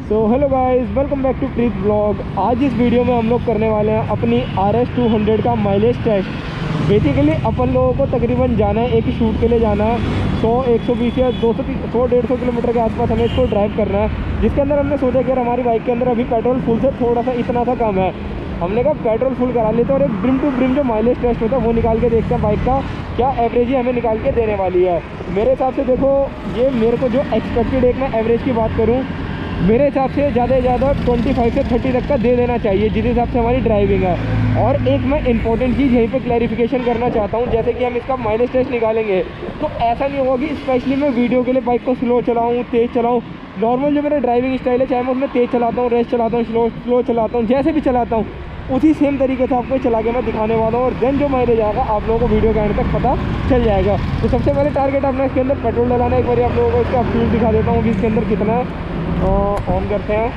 So hello guys, welcome back to trip blog. आज इस video में हम लोग करने वाले हैं अपनी RS 200 का माइलेज टेस्ट। बेसिकली अपन लोगों को तकरीबन जाना है, एक ही शूट के लिए जाना है 100, 120 या 100-150 किलोमीटर के आसपास हमें इसको ड्राइव करना है। जिसके अंदर हमने सोचा कि यार हमारी बाइक के अंदर अभी पेट्रोल फुल से थोड़ा सा इतना सा कम है, हमने कहा पेट्रोल फुल करा लेते हैं और एक ब्रिम टू ब्रिम जो माइलेज टेस्ट होता है वो निकाल के देखते हैं बाइक का क्या एवरेज ही हमें निकाल के देने वाली है। मेरे हिसाब से देखो, ये मेरे को जो एक्सपेक्टेड एक मैं एवरेज की बात करूँ, मेरे हिसाब से ज़्यादा से ज़्यादा 25 से 30 तक का दे देना चाहिए, जिस हिसाब से हमारी ड्राइविंग है। और एक मैं इंपॉर्टेंट चीज़ यहीं पे क्लैरिफिकेशन करना चाहता हूँ, जैसे कि हम इसका माइलेज टेस्ट निकालेंगे तो ऐसा नहीं होगा कि स्पेशली मैं वीडियो के लिए बाइक को स्लो चलाऊँ, तेज़ चलाऊँ। नॉर्मल जो मेरा ड्राइविंग स्टाइल है, चाहे मैं उसमें तेज़ चलाता हूँ, रेस चलाता हूँ, स्लो चलाता हूँ, जैसे भी चलाता हूँ उसी सेम तरीके से आपको चला के मैं दिखाने वाला हूँ। और देन जो माइलेज आएगा आप लोगों को वीडियो के एंड तक पता चल जाएगा। तो सबसे पहले टारगेट अपना इसके अंदर पेट्रोल डलाना है। एक बार आप लोगों को इसका फ्यूल दिखा देता हूँ कि इसके अंदर कितना है। ऑन करते हैं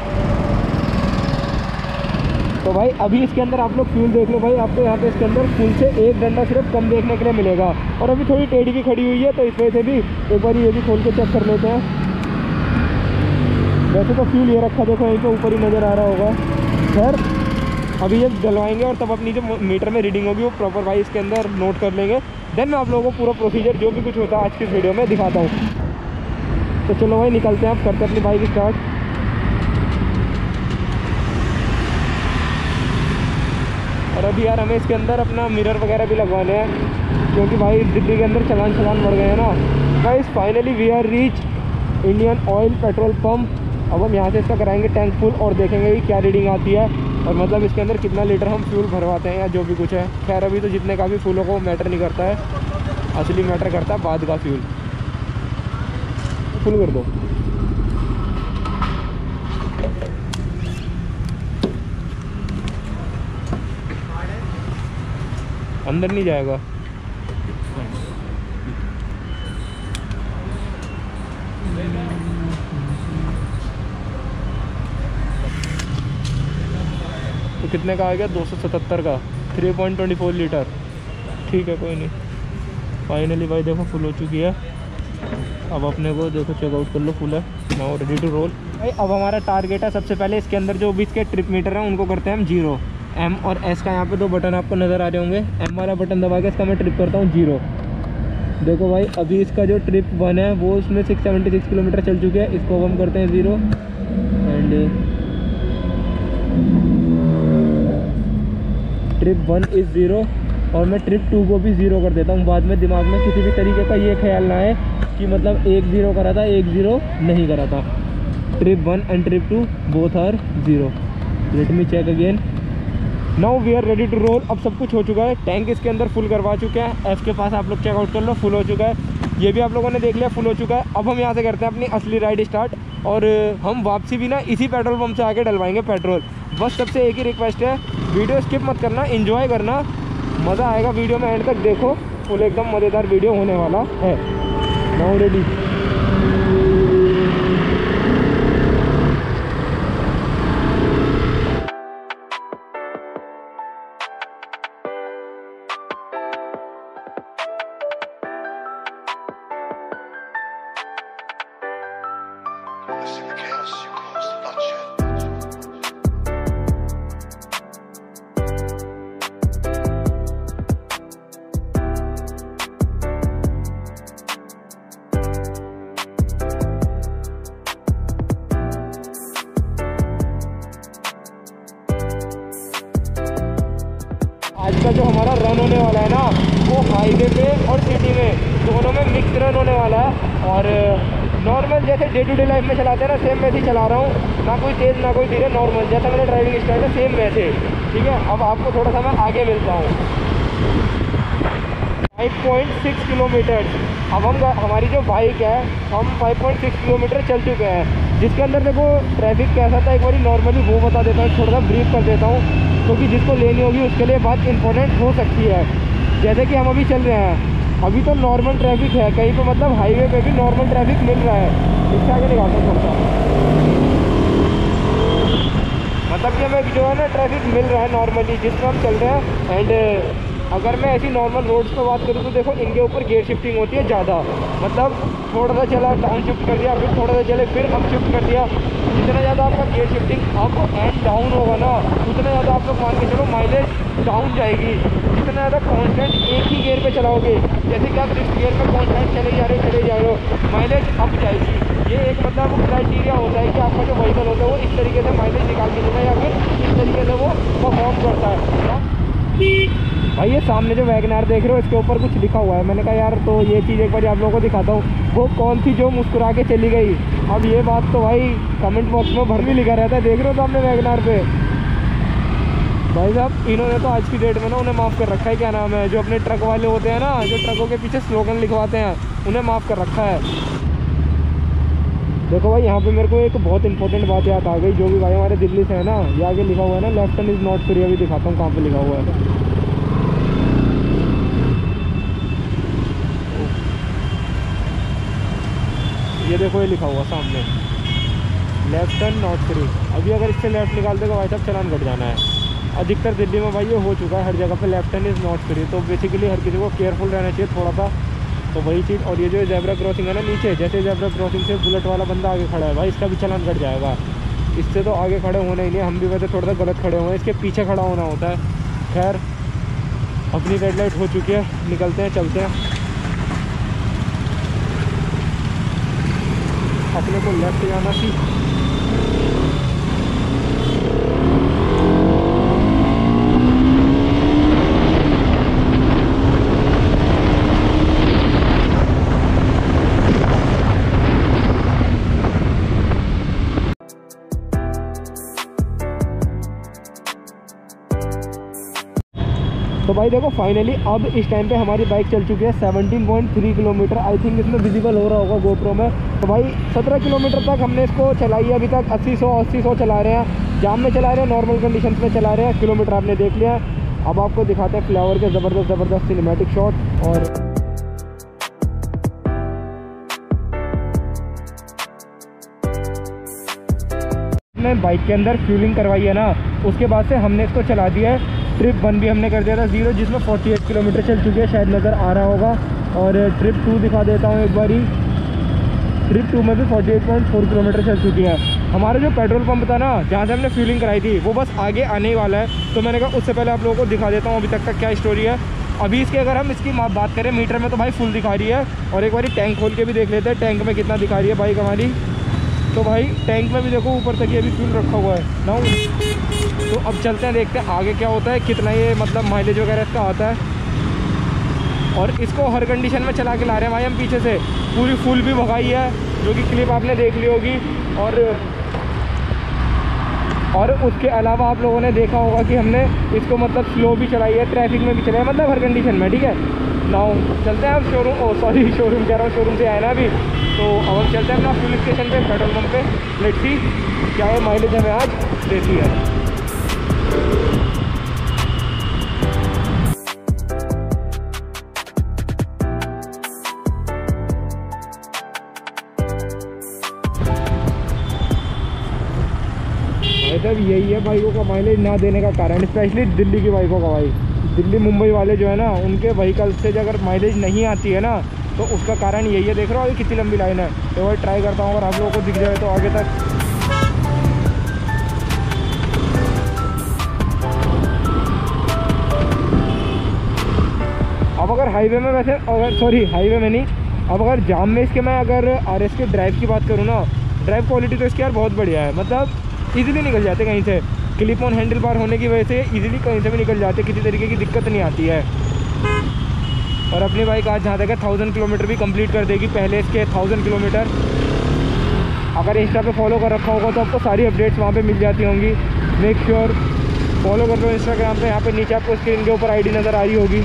तो भाई अभी इसके अंदर आप लोग फ्यूल देख लो। भाई आपको यहाँ पे इसके अंदर फुल से एक डंडा सिर्फ कम देखने के लिए मिलेगा। और अभी थोड़ी टेढ़ी भी खड़ी हुई है, तो इस वजह से भी एक बार ये भी खोल के चेक कर लेते हैं। वैसे तो फ्यूल ये रखा देखो यहीं पे ऊपर ही नज़र आ रहा होगा। खैर अभी ये डलवाएंगे और तब अपनी जो मीटर में रीडिंग होगी वो प्रॉपर भाई इसके अंदर नोट कर लेंगे। देन मैं आप लोगों को पूरा प्रोसीजर जो भी कुछ होता है आज की वीडियो में दिखाता हूँ। तो चलो भाई निकलते हैं, आप करते हैं अपनी बाइक स्टार्ट। और अभी यार हमें इसके अंदर अपना मिरर वगैरह भी लगवाने हैं, क्योंकि भाई दिल्ली के अंदर चलान बढ़ गए हैं ना। Guys finally we are reach Indian Oil petrol pump. अब हम यहाँ से इसका कराएंगे टैंक फुल और देखेंगे कि क्या रीडिंग आती है और मतलब इसके अंदर कितना लीटर हम फ्यूल भरवाते हैं या जो भी कुछ है। खैर अभी तो जितने का भी फ्यूल को मैटर नहीं करता है, असली मैटर करता है बाद का फ्यूल। फुल कर दो। अंदर नहीं जाएगा। तो कितने का आ गया? 277 का, 3.24 लीटर। ठीक है कोई नहीं। फाइनली भाई देखो फुल हो चुकी है। अब अपने को देखो चेकआउट कर लो, फुल है नाउ रेडी टू रोल। भाई अब हमारा टारगेट है सबसे पहले इसके अंदर जो भी इसके ट्रिप मीटर हैं उनको करते हैं हम 0। M और S का यहाँ पे दो बटन आपको नज़र आ रहे होंगे। M वाला बटन दबा के इसका मैं ट्रिप करता हूँ 0। देखो भाई अभी इसका जो ट्रिप 1 है वो उसमें 676 किलोमीटर चल चुके हैं। इसको हम करते हैं 0 एंड ट्रिप 1 इज़ 0। और मैं ट्रिप 2 को भी 0 कर देता हूँ। बाद में दिमाग में किसी भी तरीके का ये ख्याल ना आए कि मतलब 1 0 करा था, 1 0 नहीं करा था। Trip 1 and trip 2 both are 0। Let me check again. Now we are ready to roll. अब सब कुछ हो चुका है, टैंक इसके अंदर फुल करवा चुके हैं। एफ के पास आप लोग चेकआउट कर लो, फुल हो चुका है। ये भी आप लोगों ने देख लिया, फुल हो चुका है। अब हम यहाँ से करते हैं अपनी असली राइड स्टार्ट। और हम वापसी भी ना इसी पेट्रोल पंप से आके डलवाएंगे पेट्रोल। बस सबसे एक ही रिक्वेस्ट है, वीडियो स्किप मत करना, एंजॉय करना, मज़ा आएगा वीडियो में, एंड तक देखो। फुल एकदम मज़ेदार वीडियो होने वाला है। Now ready. आज का जो हमारा रन होने वाला है ना, वो हाईवे पे और सिटी में दोनों में मिक्स रन होने वाला है। और नॉर्मल जैसे डे टू डे लाइफ में चलाते हैं ना, सेम वैसे ही चला रहा हूँ, ना कोई तेज़ ना कोई धीरे, नॉर्मल जैसा मेरा ड्राइविंग स्टाइल है सेम वैसे। ठीक है, अब आपको थोड़ा सा मैं आगे मिलता हूँ। 5.6 किलोमीटर। अब हम हमारी जो बाइक है हम 5.6 किलोमीटर चल चुके हैं। जिसके अंदर देखो ट्रैफिक कैसा था एक बार नॉर्मली वो बता देता हूँ, थोड़ा सा ब्रीफ कर देता हूँ, क्योंकि जिसको लेनी होगी उसके लिए बात इंपॉर्टेंट हो सकती है। जैसे कि हम अभी चल रहे हैं, अभी तो नॉर्मल ट्रैफिक है, कहीं पे मतलब हाईवे पे भी नॉर्मल ट्रैफिक मिल रहा है। इससे आगे निकालता हूँ थोड़ा सा, मतलब कि हमें जो है ना ट्रैफिक मिल रहा है नॉर्मली जिस पर हम चल रहे हैं। एंड अगर मैं ऐसी नॉर्मल रोड्स पे बात करूँ तो देखो इनके ऊपर गियर शिफ्टिंग होती है ज़्यादा, मतलब थोड़ा सा चला डाउन शिफ्ट कर दिया, फिर थोड़ा सा चले फिर अप शिफ्ट कर दिया। जितना ज़्यादा आपका gear shifting up and down होगा ना, उतना ज़्यादा आप लोग मान के चलो माइलेज डाउन जाएगी। जितना ज़्यादा कॉन्स्टेंट एक ही गियर पे चलाओगे, जैसे कि आप ड्रिफ्ट गियर में कॉन्स्टेंट चले जा रहे हो, माइलेज अप जाएगी। ये एक मतलब क्राइटेरिया होता है कि आपका जो व्हीकल होता है वो इस तरीके से माइलेज निकाल के देता है या फिर इस तरीके से वो परफॉर्म करता है। भाई ये सामने जो वैगनार देख रहे हो इसके ऊपर कुछ लिखा हुआ है, मैंने कहा यार तो ये चीज़ एक बार आप लोगों को दिखाता हूँ। वो कौन थी जो मुस्कुरा के चली गई? अब ये बात तो भाई कमेंट बॉक्स में भर भी लिखा रहता है, देख रहे हो सामने वैगनार पे। भाई साहब इन्होंने तो आज की डेट में ना उन्हें माफ़ कर रखा है, क्या नाम है, जो अपने ट्रक वाले होते हैं ना, जो ट्रकों के पीछे स्लोगन लिखवाते हैं, उन्हें माफ़ कर रखा है। देखो भाई यहाँ पे मेरे को एक बहुत इंपॉर्टेंट बात याद आ गई, जो भी भाई हमारे दिल्ली से है ना, ये आगे लिखा हुआ है ना, left hand is not free. अभी दिखाता हूँ कहाँ पे लिखा हुआ है। ये देखो ये लिखा हुआ सामने, लेफ्ट हैंड नॉट फ्री। अभी अगर इससे लेफ्ट निकाल देगा भाई साहब चालान कट जाना है। अधिकतर दिल्ली में भाई ये हो चुका है, हर जगह पे left hand is not free. तो बेसिकली हर किसी को केयरफुल रहना चाहिए थोड़ा सा, तो वही चीज़। और ये जो ज़ेब्रा क्रॉसिंग है ना नीचे, जैसे ज़ेब्रा क्रॉसिंग से बुलेट वाला बंदा आगे खड़ा है भाई, इसका भी चालान कट जाएगा। इससे तो आगे खड़े होना ही नहीं, हम भी वैसे थोड़ा सा गलत खड़े हुए हैं, इसके पीछे खड़ा होना होता है। खैर अपनी रेड लाइट हो चुकी है, निकलते हैं, चलते हैं। अपने को लेफ्ट जाना थी। तो भाई देखो फाइनली अब इस टाइम पे हमारी बाइक चल चुकी है 17.3 किलोमीटर। आई थिंक इसमें विजिबल हो रहा होगा गोप्रो में। तो भाई 17 किलोमीटर तक हमने इसको चलाई है अभी तक। 80-100 चला रहे हैं, जाम में चला रहे हैं, नॉर्मल कंडीशन में चला रहे हैं। किलोमीटर आपने देख लिया। अब आपको दिखाते हैं फ्लावर के ज़बरदस्त सिनेमैटिक शॉट। और हमने बाइक के अंदर फ्यूलिंग करवाई है ना, उसके बाद से हमने इसको चला दिया है। ट्रिप 1 भी हमने कर दिया था 0, जिसमें 48 किलोमीटर चल चुकी है, शायद नज़र आ रहा होगा। और ट्रिप 2 दिखा देता हूँ एक बारी। ट्रिप 2 में भी 48.4 किलोमीटर चल चुकी है। हमारा जो पेट्रोल पंप था ना, जहाँ से हमने फ्यूलिंग कराई थी, वो बस आगे आने ही वाला है। तो मैंने कहा उससे पहले आप लोगों को दिखा देता हूँ अभी तक का क्या स्टोरी है। अभी इसके अगर हम इसकी बात करें मीटर में, तो भाई फुल दिखा रही है। और एक बारी टैंक खोल के भी देख लेते हैं टैंक में कितना दिखा रही है बाइक हमारी। तो भाई टैंक में भी देखो ऊपर तक ये भी फ्यूल रखा हुआ है ना। तो अब चलते हैं, देखते हैं आगे क्या होता है, कितना ये मतलब माइलेज वगैरह इसका आता है। और इसको हर कंडीशन में चला के ला रहे हैं भाई हम पीछे से। पूरी फुल भी भगाई है, जो कि क्लिप आपने देख ली होगी। और उसके अलावा आप लोगों ने देखा होगा कि हमने इसको मतलब स्लो भी चलाई है, ट्रैफिक में भी चलाई है, मतलब हर कंडीशन में। ठीक है, नाउ चलते हैं अब शोरूम, शोरूम कह रहा हूँ, शोरूम से आए ना अभी। तो अब हम चलते हैं अपना फ्यूल स्टेशन पे, पेट्रोल पंप पे। लेट्स सी क्या है माइलेज हमें आज देती है। मतलब यही है बाइकों का माइलेज ना देने का कारण, स्पेशली दिल्ली की बाइकों का। भाई दिल्ली मुंबई वाले जो है ना, उनके व्हीकल से जो अगर माइलेज नहीं आती है ना, तो उसका कारण यही है। देख रहे हो अभी कितनी लंबी लाइन है। तो वही ट्राई करता हूँ, अगर आप लोगों को दिख जाए तो आगे तक। अब अगर हाईवे में वैसे, अगर सॉरी हाईवे में नहीं, अब अगर जाम में इसके मैं अगर RS के ड्राइव की बात करूँ ना, ड्राइव क्वालिटी तो इसकी यार बहुत बढ़िया है। मतलब ईजिली निकल जाते कहीं से, क्लिप ऑन हैंडल बार होने की वजह से ईजिली कहीं से भी निकल जाते, किसी तरीके की दिक्कत नहीं आती है। और अपनी बाइक आज जहाँ तक है 1000 किलोमीटर भी कंप्लीट कर देगी, पहले इसके 1000 किलोमीटर। अगर इंस्टा पे फॉलो कर रखा होगा तो आपको सारी अपडेट्स वहाँ पे मिल जाती होंगी। मेक श्योर फॉलो कर लो इंस्टाग्राम पे। यहाँ पे नीचे आपको स्क्रीन के ऊपर आईडी नज़र आ रही होगी।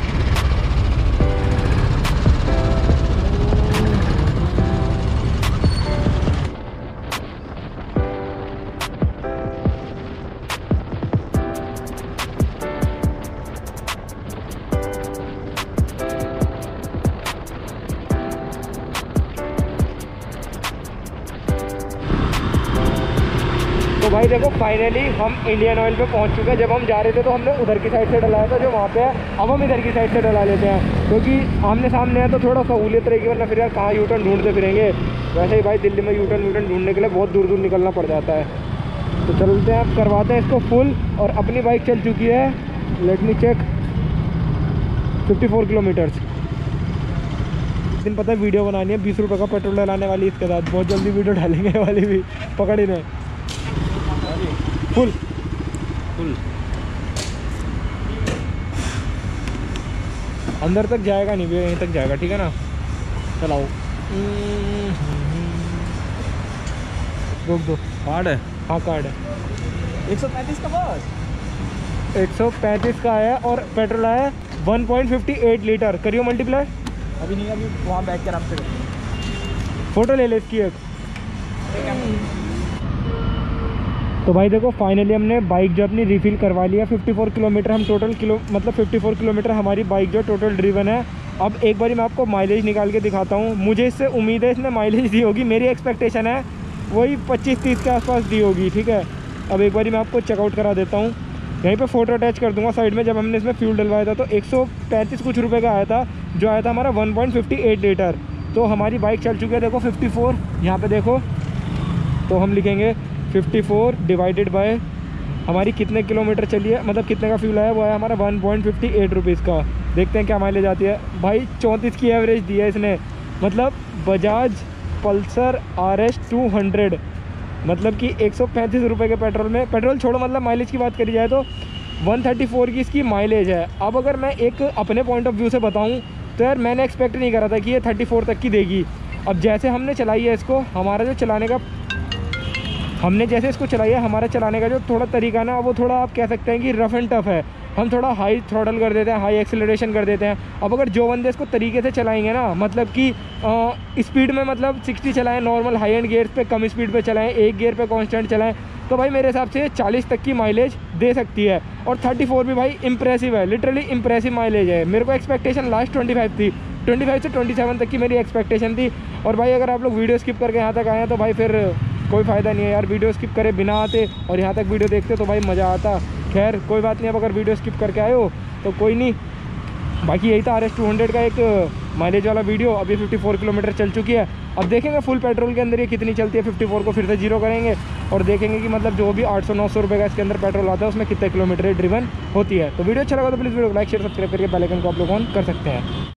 तो भाई देखो फाइनली हम इंडियन ऑयल पे पहुंच चुके हैं। जब हम जा रहे थे तो हमने उधर की साइड से डलाया था जो वहाँ पे है, अब हम इधर की साइड से डला लेते हैं क्योंकि आमने सामने है तो थोड़ा सहूलियत रहेगी, वरना फिर यार कहाँ यू टर्न ढूंढते फिरेंगे। वैसे ही भाई दिल्ली में यू टर्न ढूंढने के लिए बहुत दूर दूर निकलना पड़ जाता है। तो चलते हैं, अब करवाते हैं इसको फुल। और अपनी बाइक चल चुकी है, लेट मी चेक, 54 किलोमीटर्स। इस दिन पता है वीडियो बनानी है, 20 रुपये का पेट्रोल डलाने वाली इसके साथ, बहुत जल्दी वीडियो डालेंगे वाली भी। पकड़ इन्हें फुल फुल अंदर तक जाएगा नहीं भैया, यहीं तक जाएगा, ठीक है ना। चलाओ, रोक दो। कार्ड है? हाँ कार्ड है। 135 का बस, 135 का आया और पेट्रोल आया 1.58 लीटर। करियो मल्टीप्लाई। अभी नहीं, अभी वहाँ बैठ कर आपसे फ़ोटो ले ले इसकी एक। तो भाई देखो फाइनली हमने बाइक जो अपनी रिफ़िल करवा लिया। 54 किलोमीटर हम टोटल मतलब 54 किलोमीटर हमारी बाइक जो टोटल ड्रिवन है। अब एक बारी मैं आपको माइलेज निकाल के दिखाता हूँ। मुझे इससे उम्मीद है इसने माइलेज दी होगी, मेरी एक्सपेक्टेशन है वही 25-30 के आसपास दी होगी, ठीक है। अब एक बारी मैं आपको चेकआउट करा देता हूँ, यहीं पे फ़ोटो अटैच कर दूंगा साइड में। जब हमने इसमें फ्यूल डलवाया था तो 135 कुछ रुपए का आया था, जो आया था हमारा 1.58 लीटर। तो हमारी बाइक चल चुकी है देखो 54, यहाँ पे देखो। तो हम लिखेंगे 54 डिवाइडेड बाय हमारी कितने किलोमीटर चली है, मतलब कितने का फ्यूल आया, वो आया हमारा 1.58 रुपीज़ का। देखते हैं क्या माइलेज आती है। भाई 34 की एवरेज दी है इसने, मतलब बजाज पल्सर RS 200, मतलब कि 135 रुपये के पेट्रोल में, पेट्रोल छोड़ो मतलब माइलेज की बात करी जाए तो 134 की इसकी माइलेज है। अब अगर मैं एक अपने पॉइंट ऑफ व्यू से बताऊं तो यार मैंने एक्सपेक्ट नहीं करा था कि ये 34 तक की देगी। अब जैसे हमने चलाई है इसको, हमारा जो चलाने का, हमने जैसे इसको चलाई है, हमारा चलाने का जो थोड़ा तरीका ना, वो थोड़ा आप कह सकते हैं कि रफ़ एंड टफ़ है। हम थोड़ा हाई थ्रॉटल कर देते हैं, हाई एक्सेलरेशन कर देते हैं। अब अगर जो बंदे इसको तरीके से चलाएंगे ना, मतलब कि स्पीड में मतलब 60 चलाएं, नॉर्मल हाई एंड गियर्स पे कम स्पीड पे चलाएं, एक गियर पे कांस्टेंट चलाएं, तो भाई मेरे हिसाब से 40 तक की माइलेज दे सकती है। और 34 भी भाई इंप्रेसिव है, लिटरली इंप्रेसिव माइलेज है। मेरे को एक्सपेक्टेशन लास्ट 25 थी, 25 से 27 तक की मेरी एक्सपेक्टेशन थी। और भाई अगर आप लोग वीडियो स्किप करके यहाँ तक आए हैं तो भाई फिर कोई फ़ायदा नहीं है यार, वीडियो स्किप करे बिना आते और यहाँ तक वीडियो देखते तो भाई मज़ा आता। खैर कोई बात नहीं, अब अगर वीडियो स्किप करके आए हो तो कोई नहीं। बाकी यही था RS 200 का एक माइलेज वाला वीडियो। अभी 54 किलोमीटर चल चुकी है। अब देखेंगे फुल पेट्रोल के अंदर ये कितनी चलती है। 54 को फिर से जीरो करेंगे और देखेंगे कि मतलब जो भी 800-900 रुपये का इसके अंदर पेट्रोल आता है उसमें कितने किलोमीटर ड्रिवन होती है। तो वीडियो अच्छा लगा तो प्लीज़ वीडियो को लाइक शेयर सब्सक्राइब करके बेल आइकन को आप लोग ऑन कर सकते हैं।